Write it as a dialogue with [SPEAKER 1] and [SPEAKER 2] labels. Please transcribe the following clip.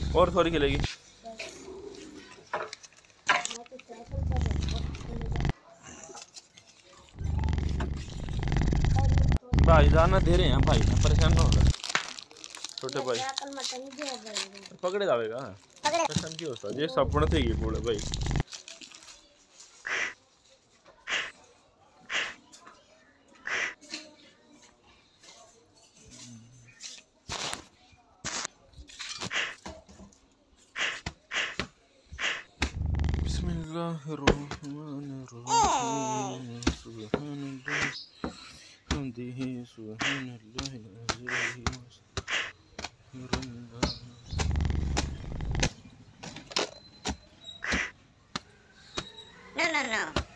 [SPEAKER 1] और थोड़ी खेलेगी? भाई जाना दे रहे हैं भाई, परेशान ना होगा छोटे भाई, पकड़े जाएगा परेशान क्यों होता ये सपन थे ये पूरे भाई। बिस्मिल्लाहिर्रहमानिर्रहीम सुब्हानल्लाह हम्दिही सुब्हानल्लाहिल अज़ीम।
[SPEAKER 2] No.